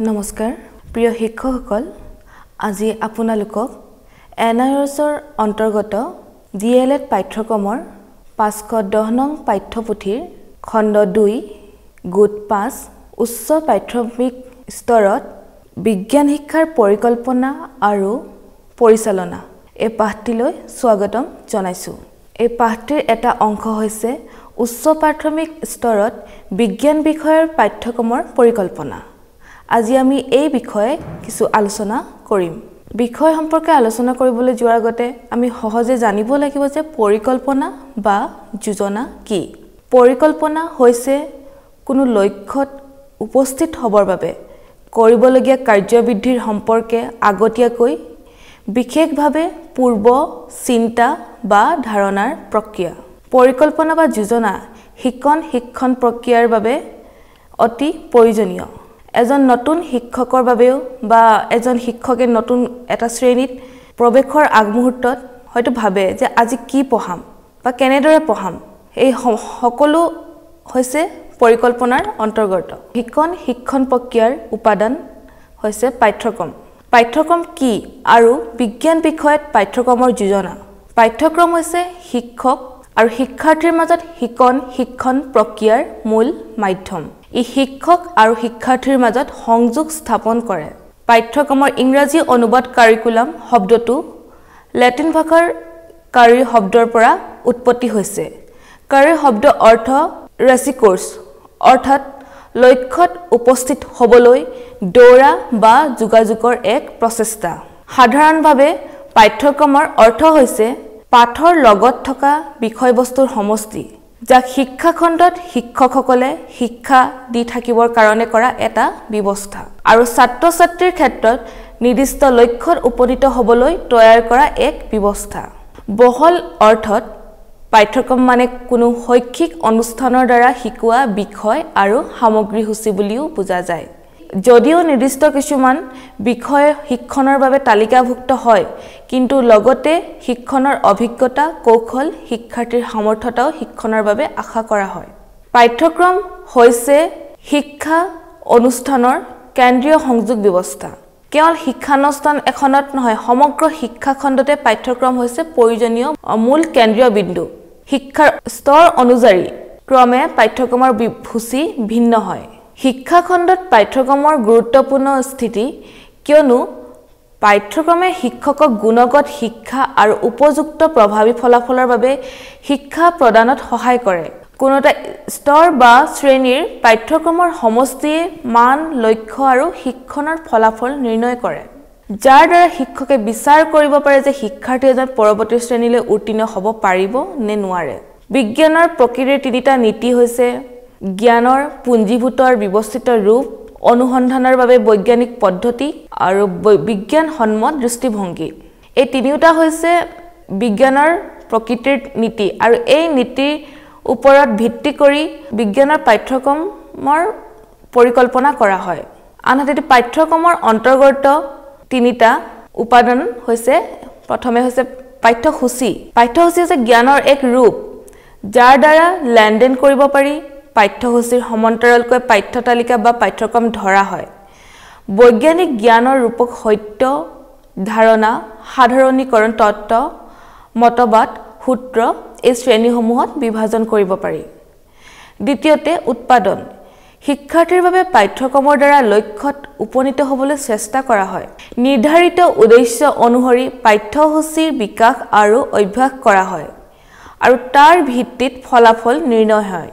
নমস্কাৰ প্ৰিয় শিক্ষকসকল আজি আপোনালোকক এনআইএছৰ অন্তৰ্গত ডিএলএড পাঠ্যক্ৰমৰ 510 নং পাঠ্যপুথিৰ খণ্ড 2 গোট 5 উচ্চ প্ৰাথমিক স্তৰত বিজ্ঞান শিক্ষাৰ পৰিকল্পনা আৰু পৰিচালনা এই পাঠটিলৈ স্বাগতম জনাইছো। এই পাঠটিৰ এটা অংশ হৈছে উচ্চ প্ৰাথমিক স্তৰত বিজ্ঞান বিষয়ৰ পাঠ্যক্ৰমৰ পৰিকল্পনা। আজি আমি এই বিষয়ে কিছু আলোচনা কৰিম। বিষয় সম্পৰ্কে আলোচনা কৰিবলৈ যোৱাৰ আগতে আমি সহজে জানিব লাগিব যে পৰিকল্পনা বা যোজনা কি। পৰিকল্পনা হৈছে কোনো লক্ষ্যত উপস্থিত হ'বৰ বাবে কৰিবলগীয়া কাৰ্যবিধিৰ সম্পৰ্কে আগতীয়াকৈ বিশেষভাৱে পূৰ্ব চিন্তা বা ধাৰণাৰ প্ৰক্ৰিয়া। পৰিকল্পনা বা যোজনা শিক্ষণ প্ৰক্ৰিয়াৰ বাবে অতি প্ৰয়োজনীয়। এজন নতুন শিক্ষকৰ বাবেও বা এজন শিক্ষকে নতুন এটা শ্ৰেণীত প্ৰৱেশৰ আগমুহূৰ্তত হয়তো ভাবে যে আজি কি পঢ়াম বা কেনেদৰে পঢ়াম, এই সকলো হৈছে পৰিকল্পনাৰ অন্তৰ্গত। শিক্ষণ প্ৰক্ৰিয়াৰ উপাদান হৈছে পাঠ্যক্ৰম। পাঠ্যক্ৰম কি আৰু বিজ্ঞান বিষয়ত পাঠ্যক্ৰমৰ যোজনা। পাঠ্যক্ৰম হৈছে শিক্ষক আৰু শিক্ষাৰ্থীৰ মাজত শিক্ষণ প্ৰক্ৰিয়াৰ মূল মাধ্যম। ই শিক্ষক আৰু শিক্ষাৰ্থীৰ মাজত সংযোগ স্থাপন কৰে। পাঠ্যক্ৰমৰ ইংৰাজী অনুবাদ কাৰিকুলাম শব্দটো লেটিন ভাষাৰ কাৰি শব্দৰ পৰা উৎপত্তি হৈছে। কাৰি শব্দ অৰ্থ ৰেচিকোৰ্স অৰ্থাৎ লক্ষ্যত উপস্থিত হ'বলৈ দৌৰা বা যোগাযোগৰ এক প্ৰচেষ্টা। সাধাৰণভাৱে পাঠ্যক্ৰমৰ অৰ্থ হৈছে পাঠৰ লগত থকা বিষয়বস্তুৰ সমষ্টি, যাক শিক্ষা খণ্ডত শিক্ষকসকলে শিক্ষা দি থাকিবৰ কাৰণে কৰা এটা ব্যৱস্থা আৰু ছাত্ৰ-ছাত্ৰীৰ ক্ষেত্ৰত নিৰ্দিষ্ট লক্ষ্যত উপনীত হ'বলৈ তৈয়াৰ কৰা এক ব্যৱস্থা। বহল অৰ্থত পাঠ্যক্ৰম মানে কোনো শৈক্ষিক অনুষ্ঠানৰ দ্বাৰা শিকোৱা বিষয় আৰু সামগ্ৰীসূচী বুলিও বুজা যায়। যদিও নিৰ্দিষ্ট কিছুমান বিষয় শিক্ষণৰ বাবে তালিকাভুক্ত হয়, কিন্তু লগতে শিক্ষণৰ অভিজ্ঞতা কৌশল শিক্ষাৰ্থীৰ সামৰ্থ্যতাও শিক্ষণৰ বাবে আশা কৰা হয়। পাঠ্যক্ৰম হৈছে শিক্ষা অনুষ্ঠানৰ কেন্দ্ৰীয় সংযোগ ব্যৱস্থা। কেৱল শিক্ষানুষ্ঠান এখনত নহয়, সমগ্ৰ শিক্ষা খণ্ডতে পাঠ্যক্ৰম হৈছে প্ৰয়োজনীয় মূল কেন্দ্ৰীয় বিন্দু। শিক্ষাৰ স্তৰ অনুযায়ী ক্ৰমে পাঠ্যক্ৰমৰ সূচী ভিন্ন হয়। শিক্ষা খণ্ডত পাঠ্যক্ৰমৰ গুৰুত্বপূৰ্ণ স্থিতি, কিয়নো পাঠ্যক্ৰমে শিক্ষকক গুণগত শিক্ষা আৰু উপযুক্ত প্ৰভাৱী ফলাফলৰ বাবে শিক্ষা প্ৰদানত সহায় কৰে। কোনো এটা স্তৰ বা শ্ৰেণীৰ পাঠ্যক্ৰমৰ সমষ্টিয়ে মান, লক্ষ্য আৰু শিক্ষণৰ ফলাফল নিৰ্ণয় কৰে, যাৰ দ্বাৰা শিক্ষকে বিচাৰ কৰিব পাৰে যে শিক্ষাৰ্থী এজন পৰৱৰ্তী শ্ৰেণীলৈ উত্তীৰ্ণ হ'ব পাৰিব নে নোৱাৰে। বিজ্ঞানৰ প্ৰকৃতিৰ তিনিটা নীতি হৈছে জ্ঞানৰ পুঞ্জীভূত আৰু ব্যৱস্থিত ৰূপ, অনুসন্ধানৰ বাবে বৈজ্ঞানিক পদ্ধতি আৰু বিজ্ঞানসন্মত দৃষ্টিভংগী। এই তিনিওটা হৈছে বিজ্ঞানৰ প্ৰকৃতিৰ নীতি আৰু এই নীতিৰ ওপৰত ভিত্তি কৰি বিজ্ঞানৰ পাঠ্যক্ৰমৰ পৰিকল্পনা কৰা হয়। আনহাতে পাঠ্যক্ৰমৰ অন্তৰ্গত তিনিটা উপাদান হৈছে, প্ৰথমে হৈছে পাঠ্যসূচী। পাঠ্যসূচী হৈছে জ্ঞানৰ এক ৰূপ, যাৰ দ্বাৰা লেনদেন কৰিব পাৰি। পাঠ্যসূচীৰ সমান্তৰালকৈ পাঠ্য তালিকা বা পাঠ্যক্ৰম ধৰা হয়। বৈজ্ঞানিক জ্ঞানৰ ৰূপক সত্য, ধাৰণা, সাধাৰণীকৰণ তত্ত্ব, মতবাদ, সূত্ৰ এই শ্ৰেণীসমূহত বিভাজন কৰিব পাৰি। দ্বিতীয়তে উৎপাদন। শিক্ষাৰ্থীৰ বাবে পাঠ্যক্ৰমৰ দ্বাৰা লক্ষ্যত উপনীত হ'বলৈ চেষ্টা কৰা হয়। নিৰ্ধাৰিত উদ্দেশ্য অনুসৰি পাঠ্যসূচীৰ বিকাশ আৰু অভ্যাস কৰা হয় আৰু তাৰ ভিত্তিত ফলাফল নিৰ্ণয় হয়।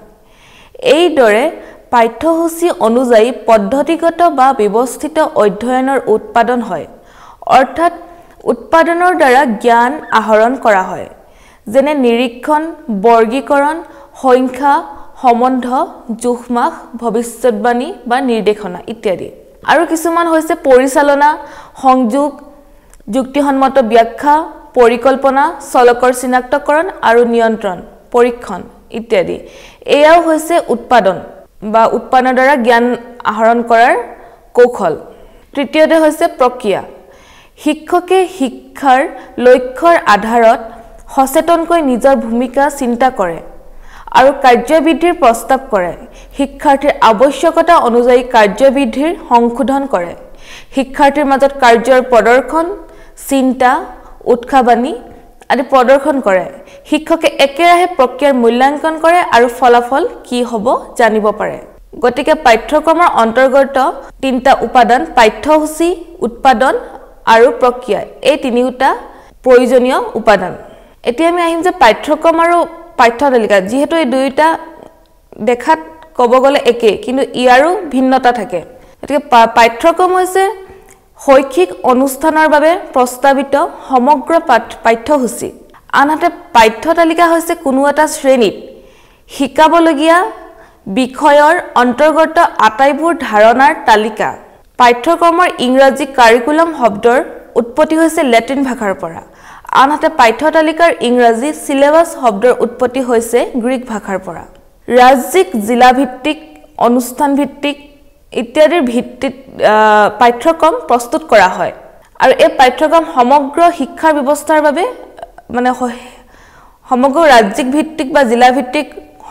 এইদৰে পাঠ্যসূচী অনুযায়ী পদ্ধতিগত বা ব্যৱস্থিত অধ্যয়নৰ উৎপাদন হয়, অৰ্থাৎ উৎপাদনৰ দ্বাৰা জ্ঞান আহৰণ কৰা হয়, যেনে নিৰীক্ষণ, বৰ্গীকৰণ, সংখ্যা, সম্বন্ধ, জোখ-মাখ, ভৱিষ্যৎবাণী বা নিৰ্দেশনা ইত্যাদি। আৰু কিছুমান হৈছে পৰিচালনা, সংযোগ, যুক্তিসন্মত ব্যাখ্যা, পৰিকল্পনা, চলকৰ চিনাক্তকৰণ আৰু নিয়ন্ত্ৰণ, পৰীক্ষণ ইত্যাদি। এয়াও হৈছে উৎপাদন বা উৎপাদনৰ দ্বাৰা জ্ঞান আহৰণ কৰাৰ কৌশল। তৃতীয়তে হৈছে প্ৰক্ৰিয়া। শিক্ষকে শিক্ষাৰ লক্ষ্যৰ আধাৰত সচেতনকৈ নিজৰ ভূমিকা চিন্তা কৰে আৰু কাৰ্যবিধিৰ প্ৰস্তাৱ কৰে শিক্ষাৰ্থীৰ আৱশ্যকতা অনুযায়ী কাৰ্যবিধিৰ সংশোধন কৰে শিক্ষাৰ্থীৰ মাজত কাৰ্যৰ প্ৰদৰ্শন চিন্তা উৎসাহবাণী আদি প্ৰদৰ্শন কৰে শিক্ষকে একেৰাহে প্ৰক্ৰিয়াৰ মূল্যাঙ্কন কৰে আৰু ফলাফল কি হ'ব জানিব পাৰে গতিকে পাঠ্যক্ৰমৰ অন্তৰ্গত তিনটা উপাদান পাঠ্যসূচী উৎপাদন আৰু প্ৰক্ৰিয়া এই তিনিটা প্ৰয়োজনীয় উপাদান এতিয়া আমি আহিম যে পাঠ্যক্ৰম আৰু পাঠ্যতালিকা যেহেতু এই দুইটা দেখাত ক'ব গ'লে একে কিন্তু ইয়াৰো ভিন্নতা থাকে গতিকে পাঠ্যক্ৰম হৈছে শৈক্ষিক অনুষ্ঠানৰ বাবে প্ৰস্তাৱিত সমগ্ৰ পাঠ্যসূচী আনহাতে পাঠ্যতালিকা হৈছে কোনো এটা শ্ৰেণীত শিকাবলগীয়া বিষয়ৰ অন্তৰ্গত আটাইবোৰ ধাৰণাৰ তালিকা পাঠ্যক্ৰমৰ ইংৰাজী কাৰিকুলাম শব্দৰ উৎপত্তি হৈছে লেটিন ভাষাৰ পৰা আনহাতে পাঠ্যতালিকাৰ ইংৰাজী সিলেবাস শব্দৰ উৎপত্তি হৈছে গ্ৰীক ভাষাৰ পৰা ৰাজ্যিক জিলা ভিত্তিক অনুষ্ঠান ভিত্তিক ইত্যাদিৰ ভিত্তিত পাঠ্যক্ৰম প্ৰস্তুত কৰা হয় আৰু এই পাঠ্যক্ৰম সমগ্ৰ শিক্ষা ব্যৱস্থাৰ বাবে মানে সমগ্ৰ ৰাজ্যিক ভিত্তিক বা জিলা ভিত্তিক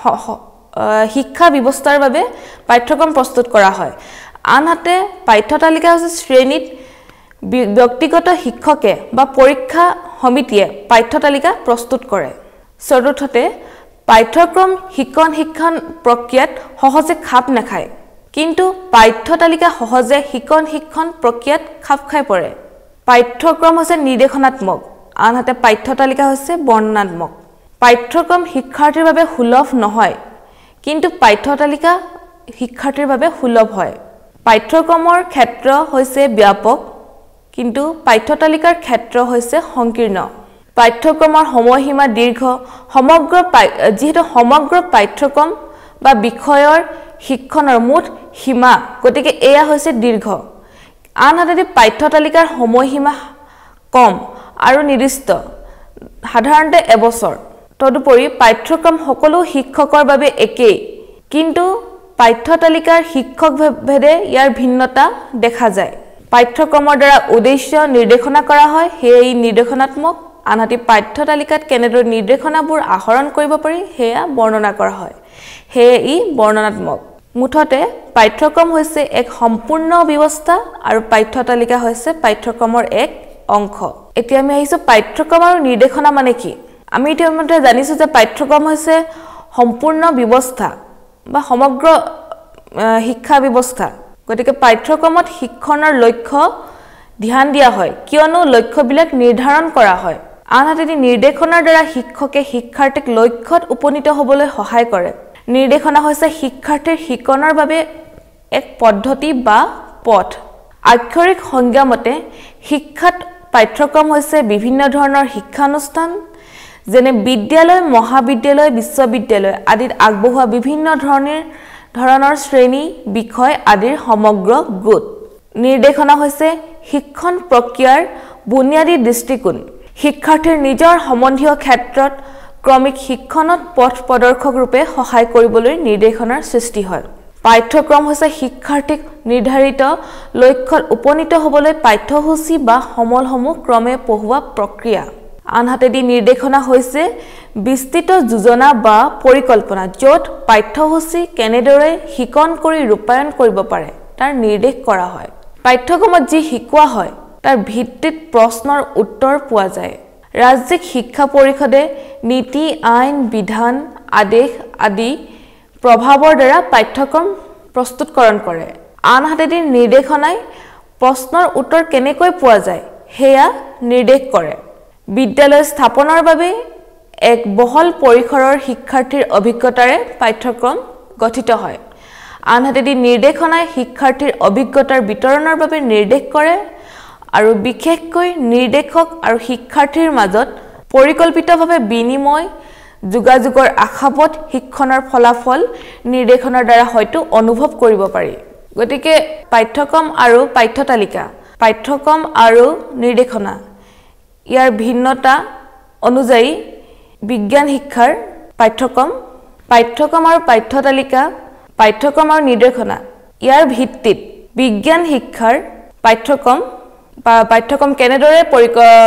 শিক্ষা ব্যৱস্থাৰ বাবে পাঠ্যক্ৰম প্ৰস্তুত কৰা হয় আনহাতে পাঠ্যতালিকা হৈছে শ্ৰেণীত ব্যক্তিগত শিক্ষকে বা পৰীক্ষা সমিতিয়ে পাঠ্যতালিকা প্ৰস্তুত কৰে চতুৰ্থতে পাঠ্যক্ৰম শিক্ষণ প্ৰক্ৰিয়াত সহজে খাপ নাখায় কিন্তু পাঠ্যতালিকা সহজে শিক্ষণ প্ৰক্ৰিয়াত খাপ খাই পৰে পাঠ্যক্ৰম হৈছে নিৰ্দেশনাত্মক আনহাতে পাঠ্যতালিকা হৈছে বৰ্ণনাত্মক পাঠ্যক্ৰম শিক্ষাৰ্থীৰ বাবে সুলভ নহয় কিন্তু পাঠ্যতালিকা শিক্ষাৰ্থীৰ বাবে সুলভ হয় পাঠ্যক্ৰমৰ ক্ষেত্ৰ হৈছে ব্যাপক কিন্তু পাঠ্যতালিকাৰ ক্ষেত্ৰ হৈছে সংকীৰ্ণ পাঠ্যক্ৰমৰ সময়সীমা দীৰ্ঘ যেহেতু সমগ্ৰ পাঠ্যক্ৰম বা বিষয়ৰ শিক্ষণৰ মুঠ সীমা গতিকে এয়া হৈছে দীৰ্ঘ আনহাতে পাঠ্যতালিকাৰ সময়সীমা কম আৰু নিৰ্দিষ্ট সাধাৰণতে এবছৰ তদুপৰি পাঠ্যক্ৰম সকলো শিক্ষকৰ বাবে একেই কিন্তু পাঠ্যতালিকাৰ শিক্ষক ভেদে ইয়াৰ ভিন্নতা দেখা যায় পাঠ্যক্ৰমৰ দ্বাৰা উদ্দেশ্য নিৰ্দেশনা কৰা হয় হেই নিৰ্দেশনাত্মক আনহাতে পাঠ্যতালিকাত কেনেদৰে নিৰ্দেশনাবোৰ আহৰণ কৰিব পাৰি হেয়া বৰ্ণনা কৰা হয় হেই ই বৰ্ণনাত্মক মুঠতে পাঠ্যক্ৰম হৈছে এক সম্পূৰ্ণ ব্যৱস্থা আৰু পাঠ্যতালিকা হৈছে পাঠ্যক্ৰমৰ এক অংশ এতিয়া আমি আহিছো পাঠ্যক্ৰম আৰু নিৰ্দেশনা মানে কি আমি ইতিমধ্যে জানিছো যে পাঠ্যক্ৰম হৈছে সম্পূৰ্ণ ব্যৱস্থা বা সমগ্ৰ শিক্ষা ব্যৱস্থা গতিকে পাঠ্যক্ৰমত শিক্ষণৰ লক্ষ্য ধ্যান দিয়া হয় কিয়নো লক্ষ্যবিলাক নিৰ্ধাৰণ কৰা হয় আনহাতে নিৰ্দেশনাৰ দ্বাৰা শিক্ষকে শিক্ষাৰ্থীক লক্ষ্যত উপনীত হ'বলৈ সহায় কৰে নিৰ্দেশনা হৈছে শিক্ষাৰ্থীৰ শিকনৰ বাবে এক পদ্ধতি বা পথ আক্ষৰিক সংজ্ঞা মতে শিক্ষাত পাঠ্যক্ৰম হৈছে বিভিন্ন ধৰণৰ শিক্ষানুষ্ঠান যেনে বিদ্যালয় মহাবিদ্যালয় বিশ্ববিদ্যালয় আদিত আগবঢ়োৱা বিভিন্ন ধৰণৰ শ্ৰেণী বিষয় আদিৰ সমগ্ৰ গোট নিৰ্দেশনা হৈছে শিক্ষণ প্ৰক্ৰিয়াৰ বুনিয়াদী দৃষ্টিকোণ শিক্ষাৰ্থীৰ নিজৰ সম্বন্ধীয় ক্ষেত্ৰত ক্ৰমিক শিক্ষণত পথ প্ৰদৰ্শক ৰূপে সহায় কৰিবলৈ নিৰ্দেশনাৰ সৃষ্টি হয় পাঠ্যক্ৰম হৈছে শিক্ষাৰ্থীক নিৰ্ধাৰিত লক্ষ্যত উপনীত হ'বলৈ পাঠ্যসূচী বা সমলসমূহ ক্ৰমে পঢ়ুৱা প্ৰক্ৰিয়া আনহাতে নিৰ্দেশনা হৈছে বিস্তৃত যোজনা বা পৰিকল্পনা য'ত পাঠ্যসূচী কেনেদৰে শিকন কৰি ৰূপায়ণ কৰিব পাৰে তাৰ নিৰ্দেশ কৰা হয় পাঠ্যক্ৰমত যি শিকোৱা হয় তাৰ ভিত্তিত প্ৰশ্নৰ উত্তৰ পোৱা যায় ৰাজ্যিক শিক্ষা পৰিষদে নীতি আইন বিধান আদেশ আদি প্ৰভাৱৰ দ্বাৰা পাঠ্যক্ৰম প্ৰস্তুতকৰণ কৰে আনহাতে নিৰ্দেশনাই প্ৰশ্নৰ উত্তৰ কেনেকৈ পোৱা যায় হেয়া নিৰ্দেশ কৰে বিদ্যালয় স্থাপনৰ বাবে এক বহল পৰিসৰৰ শিক্ষাৰ্থীৰ অভিজ্ঞতাৰে পাঠ্যক্ৰম গঠিত হয় আনহাতে নিৰ্দেশনাই শিক্ষাৰ্থীৰ অভিজ্ঞতাৰ বিতৰণৰ বাবে নিৰ্দেশ কৰে আৰু বিশেষকৈ নিৰ্দেশক আৰু শিক্ষাৰ্থীৰ মাজত পৰিকল্পিতভাৱে বিনিময় যোগাযোগৰ আশাবত শিক্ষণৰ ফলাফল নিৰ্দেশনৰ দ্বাৰা হয়তো অনুভৱ কৰিব পাৰি গতিকে পাঠ্যক্ৰম আৰু পাঠ্যতালিকা পাঠ্যক্ৰম আৰু নিৰ্দেশনা ইয়াৰ ভিন্নতা অনুযায়ী বিজ্ঞান শিক্ষাৰ পাঠ্যক্ৰম আৰু পাঠ্যতালিকা পাঠ্যক্ৰম আৰু নিৰ্দেশনা ইয়াৰ ভিত্তিত বিজ্ঞান শিক্ষাৰ পাঠ্যক্ৰম কেনেদৰে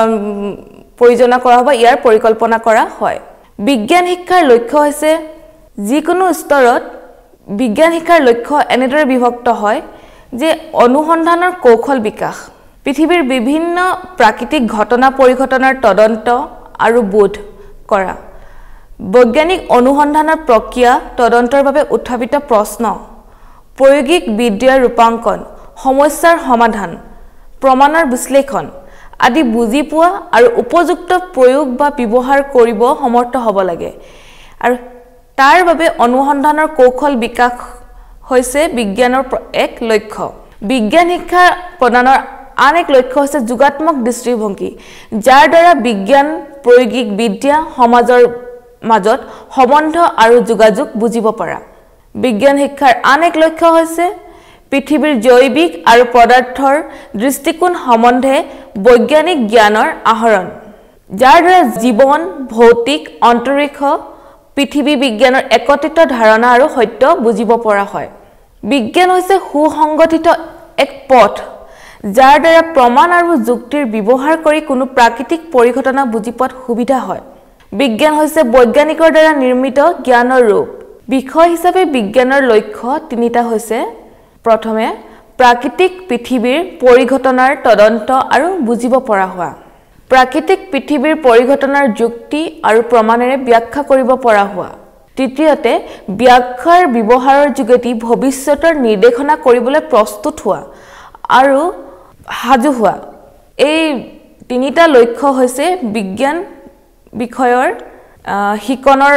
পৰিযোজনা কৰা হ'ব ইয়াৰ পৰিকল্পনা কৰা হয় বিজ্ঞান শিক্ষাৰ লক্ষ্য হৈছে যিকোনো স্তৰত বিজ্ঞান শিক্ষাৰ লক্ষ্য এনেদৰে বিভক্ত হয় যে অনুসন্ধানৰ কৌশল বিকাশ পৃথিৱীৰ বিভিন্ন প্ৰাকৃতিক ঘটনা পৰিঘটনাৰ তদন্ত আৰু বোধ কৰা বৈজ্ঞানিক অনুসন্ধানৰ প্ৰক্ৰিয়া তদন্তৰ বাবে উত্থাপিত প্ৰশ্ন প্ৰায়োগিক বিদ্যাৰ ৰূপাঙ্কন সমস্যাৰ সমাধান প্ৰমাণৰ বিশ্লেষণ আদি বুজি পোৱা আৰু উপযুক্ত প্ৰয়োগ বা ব্যৱহাৰ কৰিব সমৰ্থ হ'ব লাগে আৰু তাৰ বাবে অনুসন্ধানৰ কৌশল বিকাশ হৈছে বিজ্ঞানৰ এক লক্ষ্য বিজ্ঞান শিক্ষা প্ৰদানৰ আন এক লক্ষ্য হৈছে যোগাত্মক দৃষ্টিভংগী যাৰ দ্বাৰা বিজ্ঞান প্ৰায়োগিক বিদ্যা সমাজৰ মাজত সম্বন্ধ আৰু যোগাযোগ বুজিব পৰা বিজ্ঞান শিক্ষাৰ আন এক লক্ষ্য হৈছে পৃথিৱীৰ জৈৱিক আৰু পদাৰ্থৰ দৃষ্টিকোণ সম্বন্ধে বৈজ্ঞানিক জ্ঞানৰ আহৰণ যাৰ দ্বাৰা জীৱন ভৌতিক অন্তৰীক্ষ পৃথিৱী বিজ্ঞানৰ একত্ৰিত ধাৰণা আৰু সত্য বুজিব পৰা হয় বিজ্ঞান হৈছে সুসংগঠিত এক পথ যাৰ দ্বাৰা প্ৰমাণ আৰু যুক্তিৰ ব্যৱহাৰ কৰি কোনো প্ৰাকৃতিক পৰিঘটনা বুজি পোৱাত সুবিধা হয় বিজ্ঞান হৈছে বৈজ্ঞানিকৰ দ্বাৰা নিৰ্মিত জ্ঞানৰ ৰূপ বিষয় হিচাপে বিজ্ঞানৰ লক্ষ্য তিনিটা হৈছে প্ৰথমে প্ৰাকৃতিক পৃথিৱীৰ পৰিঘটনাৰ তদন্ত আৰু বুজিব পৰা হোৱা প্ৰাকৃতিক পৃথিৱীৰ পৰিঘটনাৰ যুক্তি আৰু প্ৰমাণেৰে ব্যাখ্যা কৰিব পৰা হোৱা তৃতীয়তে ব্যাখ্যাৰ ব্যৱহাৰৰ যোগেদি ভৱিষ্যতৰ নিৰ্দেশনা কৰিবলৈ প্ৰস্তুত হোৱা আৰু সাজু হোৱা এই তিনিটা লক্ষ্য হৈছে বিজ্ঞান বিষয়ৰ শিকনৰ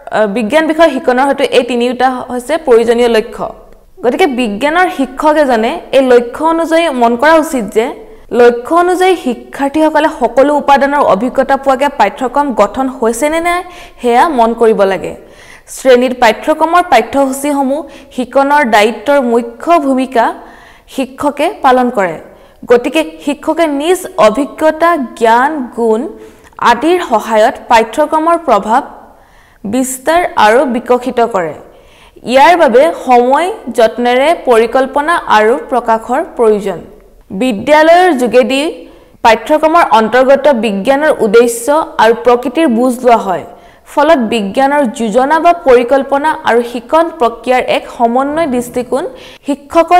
হয়তো এই তিনিটা হৈছে প্ৰয়োজনীয় লক্ষ্য গতিকে বিজ্ঞানৰ শিক্ষক এজনে এই লক্ষ্য অনুযায়ী মন কৰা উচিত যে লক্ষ্য অনুযায়ী শিক্ষাৰ্থীসকলে সকলো উপাদানৰ অভিজ্ঞতা পোৱাকৈ পাঠ্যক্ৰম গঠন হৈছে নে নাই হেয়া মন কৰিব লাগে শ্ৰেণীৰ পাঠ্যক্ৰমৰ পাঠ্যসূচীসমূহ শিকনৰ দায়িত্বৰ মুখ্য ভূমিকা শিক্ষকে পালন কৰে গতিকে শিক্ষকে নিজ অভিজ্ঞতা জ্ঞান গুণ আদিৰ সহায়ত পাঠ্যক্ৰমৰ প্ৰভাৱ বিস্তাৰ আৰু বিকশিত কৰে ইয়াৰ বাবে সময় যত্নেৰে পৰিকল্পনা আৰু প্ৰকাশৰ প্ৰয়োজন বিদ্যালয়ৰ যোগেদি পাঠ্যক্ৰমৰ অন্তৰ্গত বিজ্ঞানৰ উদ্দেশ্য আৰু প্ৰকৃতিৰ বুজ লোৱা হয় ফলত বিজ্ঞানৰ যোজনা বা পৰিকল্পনা আৰু শিকন প্ৰক্ৰিয়াৰ এক সমন্বয় দৃষ্টিকোণ শিক্ষকৰ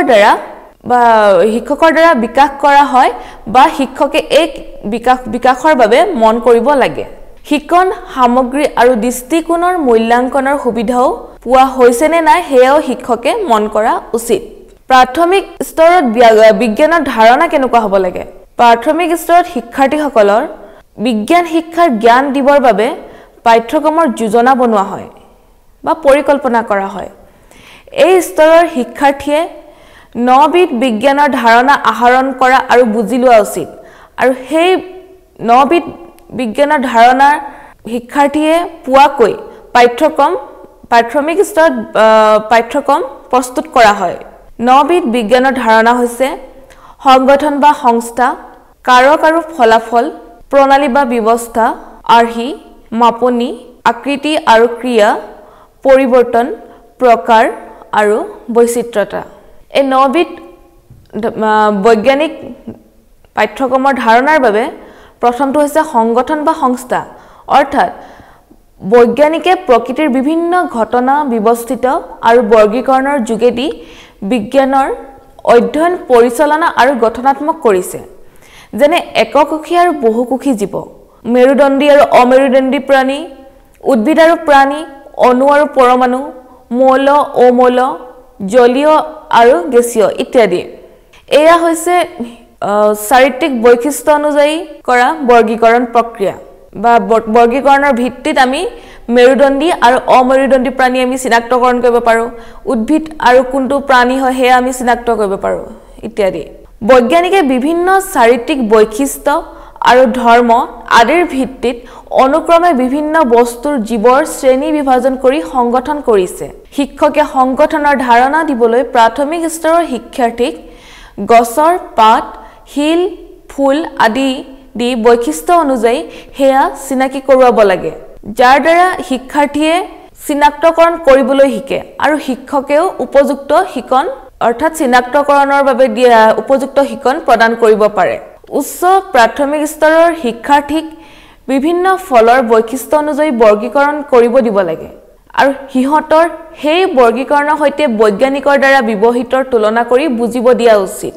দ্বাৰা বিকাশ কৰা হয় বা শিক্ষকে এক বিকাশৰ বাবে মন কৰিব লাগে শিকন সামগ্ৰী আৰু দৃষ্টিকোণৰ মূল্যাংকনৰ সুবিধাও পোৱা হৈছে নে নাই হেয়াও শিক্ষকে মন কৰা উচিত প্ৰাথমিক স্তৰত বিজ্ঞানৰ ধাৰণা কেনেকুৱা হ'ব লাগে প্ৰাথমিক স্তৰত শিক্ষাৰ্থীসকলৰ বিজ্ঞান শিক্ষাৰ জ্ঞান দিবৰ বাবে পাঠ্যক্ৰমৰ যোজনা বনোৱা হয় বা পৰিকল্পনা কৰা হয় এই স্তৰৰ শিক্ষাৰ্থীয়ে নবিধ বিজ্ঞানৰ ধাৰণা আহৰণ কৰা আৰু বুজি লোৱা উচিত আৰু সেই নবিধ বিজ্ঞানৰ ধাৰণা শিক্ষাৰ্থীয়ে পোৱাকৈ প্ৰাথমিক স্তৰত পাঠ্যক্ৰম প্ৰস্তুত কৰা হয় নবিধ বিজ্ঞানৰ ধাৰণা হৈছে সংগঠন বা সংস্থা কাৰক আৰু ফলাফল প্ৰণালী বা ব্যৱস্থা আৰ্হি মাপনি আকৃতি আৰু ক্ৰিয়া পৰিৱৰ্তন প্ৰকাৰ আৰু বৈচিত্ৰতা এই নবিধ বৈজ্ঞানিক পাঠ্যক্ৰমৰ ধাৰণাৰ বাবে প্ৰথমটো হৈছে সংগঠন বা সংস্থা অৰ্থাৎ বৈজ্ঞানিকে প্ৰকৃতিৰ বিভিন্ন ঘটনা ব্যৱস্থিত আৰু বৰ্গীকৰণৰ যোগেদি বিজ্ঞানৰ অধ্যয়ন পৰিচালনা আৰু গঠনাত্মক কৰিছে যেনে এককোষী আৰু বহুকোষী জীৱ মেৰুদণ্ডী আৰু অমেৰুদণ্ডী প্ৰাণী উদ্ভিদ আৰু প্ৰাণী অণু আৰু পৰমাণু মৌল অমৌল জলীয় আৰু গেছীয় ইত্যাদি এয়া হৈছে চাৰিত্ৰিক বৈশিষ্ট্য অনুযায়ী কৰা বৰ্গীকৰণ প্ৰক্ৰিয়া বা বৰ্গীকৰণৰ ভিত্তিত আমি মেৰুদণ্ডী আৰু অমেৰুদণ্ডী প্ৰাণী আমি চিনাক্তকৰণ কৰিব পাৰোঁ উদ্ভিদ আৰু কোনটো প্ৰাণী হয় হেয়া আমি চিনাক্ত কৰিব পাৰোঁ ইত্যাদি বৈজ্ঞানিকে বিভিন্ন চাৰিত্ৰিক বৈশিষ্ট্য আৰু ধৰ্ম আদিৰ ভিত্তিত অনুক্ৰমে বিভিন্ন বস্তুৰ জীৱৰ শ্ৰেণী বিভাজন কৰি সংগঠন কৰিছে শিক্ষকে সংগঠনৰ ধাৰণা দিবলৈ প্ৰাথমিক স্তৰৰ শিক্ষাৰ্থীক গছৰ পাত শিল ফুল আদি দি বৈশিষ্ট্য অনুযায়ী হেয়া চিনাকি কৰোৱাব লাগে যাৰ দ্বাৰা শিক্ষাৰ্থীয়ে চিনাক্তকৰণ কৰিবলৈ শিকে আৰু শিক্ষকেও উপযুক্ত শিকন অৰ্থাৎ চিনাক্তকৰণৰ বাবে দিয়া উপযুক্ত শিকন প্ৰদান কৰিব পাৰে উচ্চ প্ৰাথমিক স্তৰৰ শিক্ষাৰ্থীক বিভিন্ন ফলৰ বৈশিষ্ট্য অনুযায়ী বৰ্গীকৰণ কৰিব দিব লাগে আৰু হিহঁতৰ সেই বৰ্গীকৰণৰ সৈতে বৈজ্ঞানিকৰ দ্বাৰা ব্যৱহৃতৰ তুলনা কৰি বুজিব দিয়া উচিত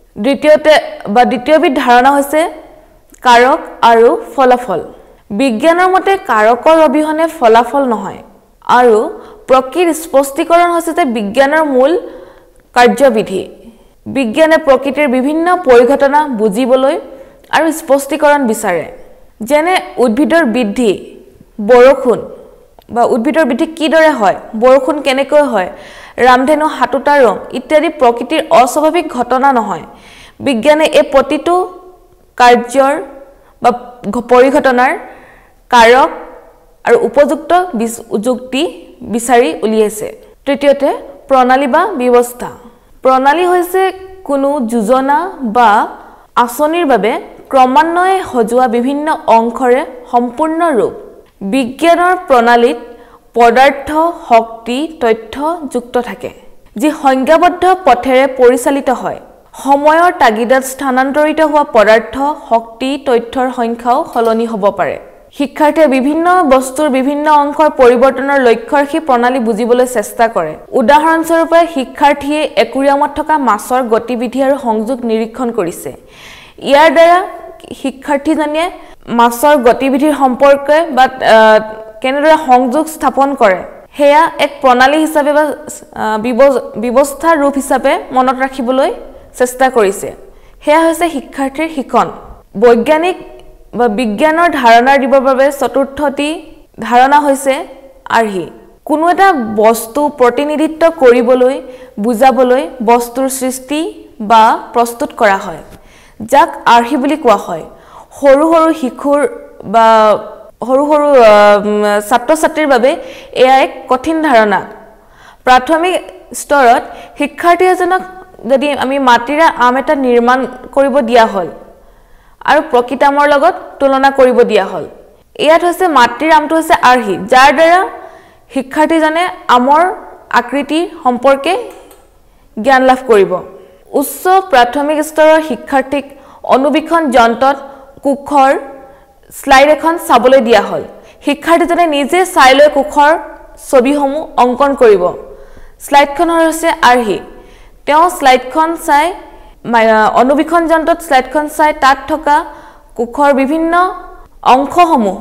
দ্বিতীয়বিধ ধাৰণা হৈছে কাৰক আৰু ফলাফল বিজ্ঞানৰ মতে কাৰকৰ অবিহনে ফলাফল নহয় আৰু প্ৰকৃত স্পষ্টীকৰণ হৈছে যে বিজ্ঞানৰ মূল কাৰ্যবিধি বিজ্ঞানে প্ৰকৃতিৰ বিভিন্ন পৰিঘটনা বুজিবলৈ আৰু স্পষ্টীকৰণ বিচাৰে যেনে উদ্ভিদৰ বৃদ্ধি বৰষুণ বা উদ্ভিদৰ বৃদ্ধি কিদৰে হয় বৰষুণ কেনেকৈ হয় ৰামধেনু হাতুতা ৰং ইত্যাদি প্ৰকৃতিৰ অস্বাভাৱিক ঘটনা নহয় বিজ্ঞানে এই প্ৰতিটো কাৰ্যৰ বা পৰিঘটনাৰ কাৰক আৰু উপযুক্ত যুক্তি বিচাৰি উলিয়াইছে তৃতীয়তে প্ৰণালী বা ব্যৱস্থা প্ৰণালী হৈছে কোনো যোজনা বা আঁচনিৰ বাবে ক্ৰমান্বয়ে সজোৱা বিভিন্ন অংশৰে সম্পূৰ্ণ ৰূপ বিজ্ঞানৰ প্ৰণালীত পদাৰ্থ শক্তি তথ্য যুক্ত থাকে যি সংজ্ঞাবদ্ধ পথেৰে পৰিচালিত হয় সময়ৰ তাগিদাত স্থানান্তৰিত হোৱা পদাৰ্থ শক্তি তথ্যৰ সংখ্যাও সলনি হ'ব পাৰে শিক্ষাৰ্থীয়ে বিভিন্ন বস্তুৰ বিভিন্ন অংশৰ পৰিৱৰ্তনৰ লক্ষ্য ৰাখি প্ৰণালী বুজিবলৈ চেষ্টা কৰে উদাহৰণস্বৰূপে শিক্ষাৰ্থীয়ে একুৰিয়ামত থকা মাছৰ গতিবিধি আৰু সংযোগ নিৰীক্ষণ কৰিছে ইয়াৰ দ্বাৰা শিক্ষাৰ্থীজনে মাছৰ গতিবিধিৰ সম্পৰ্কে বা কেনেদৰে সংযোগ স্থাপন কৰে হেয়া এক প্ৰণালী হিচাপে বা ব্যৱস্থা ৰূপ হিচাপে মনত ৰাখিবলৈ চেষ্টা কৰিছে হেয়া হৈছে শিক্ষাৰ্থীৰ শিক্ষণ বৈজ্ঞানিক বা বিজ্ঞানৰ ধাৰণা দিবৰ বাবে চতুৰ্থটি ধাৰণা হৈছে আৰ্হি কোনো এটা বস্তু প্ৰতিনিধিত্ব কৰিবলৈ বুজাবলৈ বস্তুৰ সৃষ্টি বা প্ৰস্তুত কৰা হয় যাক আৰ্হি বুলি কোৱা হয় সৰু সৰু শিশুৰ বা সৰু সৰু ছাত্ৰ-ছাত্ৰীৰ বাবে এয়া এক কঠিন ধাৰণা প্ৰাথমিক স্তৰত শিক্ষাৰ্থী এজনক যদি আমি মাটিৰে আম এটা নিৰ্মাণ কৰিব দিয়া হ'ল আৰু প্ৰকৃত আমৰ লগত তুলনা কৰিব দিয়া হ'ল ইয়াত হৈছে মাটিৰ আমটো হৈছে আৰ্হি যাৰ দ্বাৰা শিক্ষাৰ্থীজনে আমৰ আকৃতি সম্পৰ্কে জ্ঞান লাভ কৰিব উচ্চ প্ৰাথমিক স্তৰৰ শিক্ষাৰ্থীক অনুবীক্ষণ যন্ত্ৰত কোষৰ স্লাইড এখন চাবলৈ দিয়া হ'ল শিক্ষাৰ্থীজনে নিজে চাই লৈ কোষৰ ছবিসমূহ অংকন কৰিব স্লাইডখনৰ হৈছে আৰ্হি তেওঁ স্লাইডখন চাই অনুবীক্ষণ যন্ত্ৰত স্লাইডখন চাই তাত থকা কোষৰ বিভিন্ন অংশসমূহ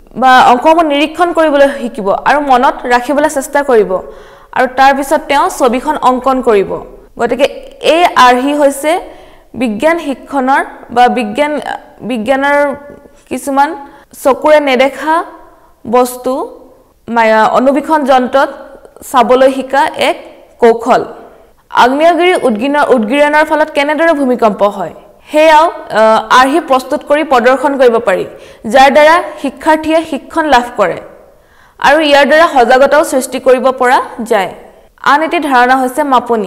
নিৰীক্ষণ কৰিবলৈ শিকিব আৰু মনত ৰাখিবলৈ চেষ্টা কৰিব আৰু তাৰ পিছত তেওঁ ছবিখন অংকন কৰিব গতিকে এই আৰ্হি হৈছে বিজ্ঞান শিক্ষণৰ বা বিজ্ঞানৰ কিছুমান চকুৰে নেদেখা বস্তু অনুবীক্ষণ যন্ত্ৰত চাবলৈ শিকা এক কৌশল আগ্নেয়গিৰি উদ্গিৰণৰ ফলত কেনেদৰে ভূমিকম্প হয় হেয়াও আৰ্হি প্ৰস্তুত কৰি প্ৰদৰ্শন কৰিব পাৰি যাৰ দ্বাৰা শিক্ষাৰ্থীয়ে শিক্ষণ লাভ কৰে আৰু ইয়াৰ দ্বাৰা সজাগতাও সৃষ্টি কৰিব পৰা যায় আন এটি ধাৰণা হৈছে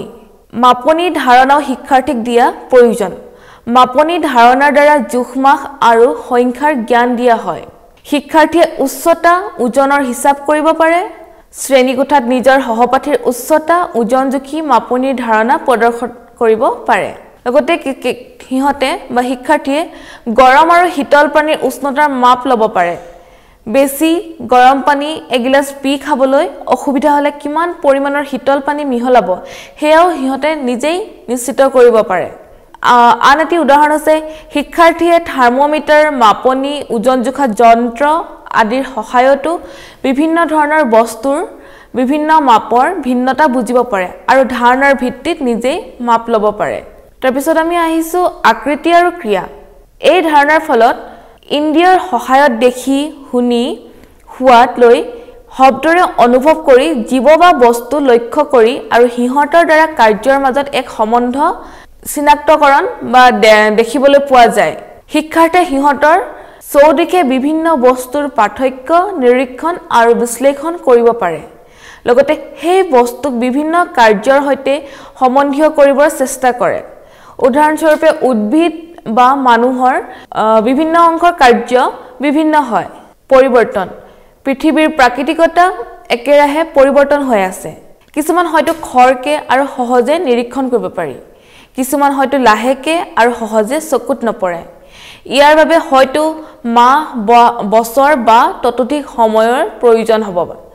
মাপনি ধাৰণাও শিক্ষাৰ্থীক দিয়া প্ৰয়োজন মাপনি ধাৰণাৰ দ্বাৰা জোখমাখ আৰু সংখ্যাৰ জ্ঞান দিয়া হয় শিক্ষাৰ্থীয়ে উচ্চতা ওজনৰ হিচাপ কৰিব পাৰে শ্ৰেণীকোঠাত নিজৰ সহপাঠীৰ উচ্চতা ওজন জুখি মাপনিৰ ধাৰণা প্ৰদৰ্শন কৰিব পাৰে লগতে সিহঁতে বা শিক্ষাৰ্থীয়ে গৰম আৰু শীতল পানীৰ উষ্ণতাৰ মাপ ল'ব পাৰে বেছি গৰম পানী এগিলাস পি খাবলৈ অসুবিধা হলে কিমান পৰিমাণৰ শীতল পানী মিহলাব হেয়াও সিহঁতে নিজেই নিশ্চিত কৰিব পাৰে আন এটি উদাহৰণ আছে শিক্ষাৰ্থীয়ে থাৰ্মোমিটাৰ মাপনি ওজন জোখা যন্ত্ৰ আদিৰ সহায়তো বিভিন্ন ধৰণৰ বস্তুৰ বিভিন্ন মাপৰ ভিন্নতা বুজিব পাৰে আৰু ধাৰণাৰ ভিত্তিত নিজেই মাপ ল'ব পাৰে তাৰপিছত আমি আহিছো আকৃতি আৰু ক্ৰিয়া এই ধাৰণাৰ ফলত ইন্দ্ৰিয়ৰ সহায়ত দেখি শুনি হোৱাত লৈ শব্দৰে অনুভৱ কৰি জীৱ বা বস্তু লক্ষ্য কৰি আৰু সিহঁতৰ দ্বাৰা কাৰ্যৰ মাজত এক সম্বন্ধ চিনাক্তকৰণ বা দেখিবলৈ পোৱা যায় শিক্ষাৰ্থীয়ে সিহঁতৰ চৌদিশে বিভিন্ন বস্তুৰ পাৰ্থক্য নিৰীক্ষণ আৰু বিশ্লেষণ কৰিব পাৰে লগতে সেই বস্তুক বিভিন্ন কাৰ্যৰ সৈতে সম্বন্ধীয় কৰিবৰ চেষ্টা কৰে উদাহৰণস্বৰূপে উদ্ভিদ বা মানুহৰ বিভিন্ন অংশৰ কাৰ্য বিভিন্ন হয় পৰিৱৰ্তন পৃথিৱীৰ প্ৰাকৃতিকতা একেৰাহে পৰিৱৰ্তন হৈ আছে কিছুমান হয়তো খৰকে আৰু সহজে নিৰীক্ষণ কৰিব পাৰি কিছুমান হয়তো লাহেকে আৰু সহজে চকুত নপৰে ইয়াৰ বাবে হয়তো মাহ বছৰ বা ততোধিক সময়ৰ প্ৰয়োজন হ'ব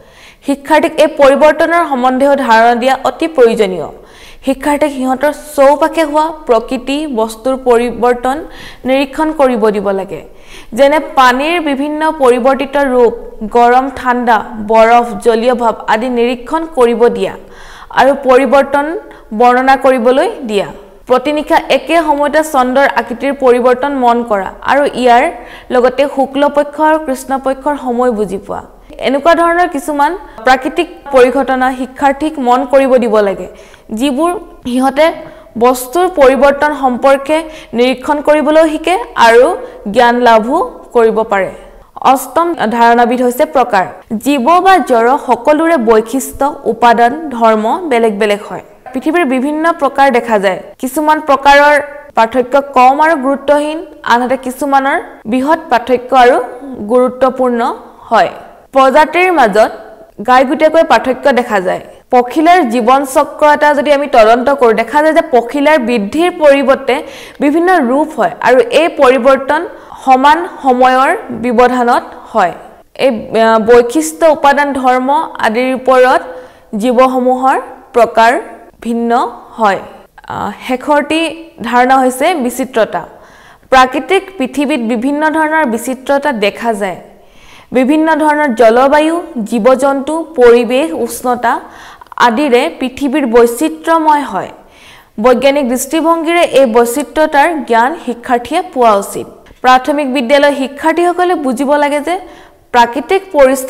শিক্ষাৰ্থীক এই পৰিৱৰ্তনৰ সম্বন্ধেও ধাৰণা দিয়া অতি প্ৰয়োজনীয় শিক্ষাৰ্থীক সিহঁতৰ চৌপাশে হোৱা প্ৰকৃতি বস্তুৰ পৰিৱৰ্তন নিৰীক্ষণ কৰিব দিব লাগে যেনে পানীৰ বিভিন্ন পৰিৱৰ্তিত ৰূপ গৰম ঠাণ্ডা বৰফ জলীয় ভাৱ আদি নিৰীক্ষণ কৰিব দিয়া আৰু পৰিৱৰ্তন বৰ্ণনা কৰিবলৈ দিয়া প্ৰতিনিশা একে সময়তে চন্দ্ৰৰ আকৃতিৰ পৰিৱৰ্তন মন কৰা আৰু ইয়াৰ লগতে শুক্ল পক্ষ আৰু কৃষ্ণ পক্ষৰ সময় বুজি পোৱা এনেকুৱা ধৰণৰ কিছুমান প্ৰাকৃতিক পৰিঘটনা শিক্ষাৰ্থীক মন কৰিব দিব লাগে যিবোৰ সিহঁতে বস্তুৰ পৰিৱৰ্তন সম্পৰ্কে নিৰীক্ষণ কৰিবলৈ শিকে আৰু জ্ঞান লাভো কৰিব পাৰে অষ্টম ধাৰণাবিধ হৈছে প্ৰকাৰ জীৱ বা জড় সকলোৰে বৈশিষ্ট্য উপাদান ধৰ্ম বেলেগ বেলেগ হয় পৃথিৱীৰ বিভিন্ন প্ৰকাৰ দেখা যায় কিছুমান প্ৰকাৰৰ পাৰ্থক্য কম আৰু গুৰুত্বহীন আনহাতে কিছুমানৰ বৃহৎ পাৰ্থক্য আৰু গুৰুত্বপূৰ্ণ হয় প্ৰজাতিৰ মাজত গাইগুটেকৈ পাৰ্থক্য দেখা যায় পখিলাৰ জীৱন চক্ৰ এটা যদি আমি তদন্ত কৰো দেখা যায় যে পখিলাৰ বৃদ্ধিৰ পৰিৱৰ্তে বিভিন্ন ৰূপ হয় আৰু এই পৰিৱৰ্তন সমান সময়ৰ ব্যৱধানত হয় এই বৈশিষ্ট্য উপাদান ধৰ্ম আদিৰ ওপৰত জীৱসমূহৰ প্ৰকাৰ ভিন্ন হয় হেখৰটি ধাৰণা হৈছে বিচিত্ৰতা প্ৰাকৃতিক পৃথিৱীত বিভিন্ন ধৰণৰ বিচিত্ৰতা দেখা যায় বিভিন্ন ধৰণৰ জলবায়ু জীৱ-জন্তু পৰিৱেশ উষ্ণতা আদিৰে পৃথিৱীৰ বৈচিত্ৰ্যময় হয় বৈজ্ঞানিক দৃষ্টিভংগীৰে এই বৈচিত্ৰতাৰ জ্ঞান শিক্ষাৰ্থীয়ে পোৱা উচিত প্ৰাথমিক বিদ্যালয় শিক্ষাৰ্থীসকলে বুজিব লাগে যে প্ৰাকৃতিক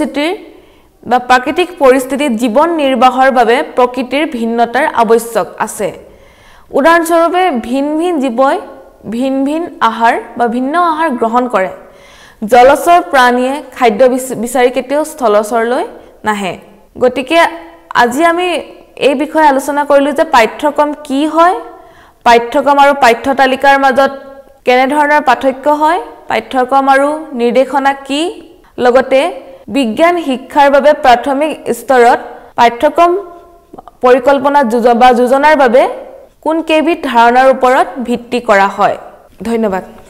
পৰিস্থিতিত জীৱন নিৰ্বাহৰ বাবে প্ৰকৃতিৰ ভিন্নতাৰ আৱশ্যক আছে উদাহৰণস্বৰূপে ভিন ভিন জীৱই ভিন ভিন আহাৰ বা ভিন্ন আহাৰ গ্ৰহণ কৰে জলচৰ প্ৰাণীয়ে খাদ্য বিচাৰি কেতিয়াও স্থলচৰলৈ নাহে গতিকে আজি আমি এই বিষয়ে আলোচনা কৰিলো যে পাঠ্যক্ৰম কি হয় পাঠ্যক্ৰম আৰু পাঠ্যতালিকাৰ মাজত কেনে ধৰণৰ পাৰ্থক্য হয় পাঠ্যক্ৰম আৰু নিৰ্দেশনা কি লগতে বিজ্ঞান শিক্ষাৰ বাবে প্ৰাথমিক স্তৰত পাঠ্যক্ৰম পৰিকল্পনা যোজনাৰ বাবে কোন কেইবিধ ধাৰণাৰ ওপৰত ভিত্তি কৰা হয় ধন্যবাদ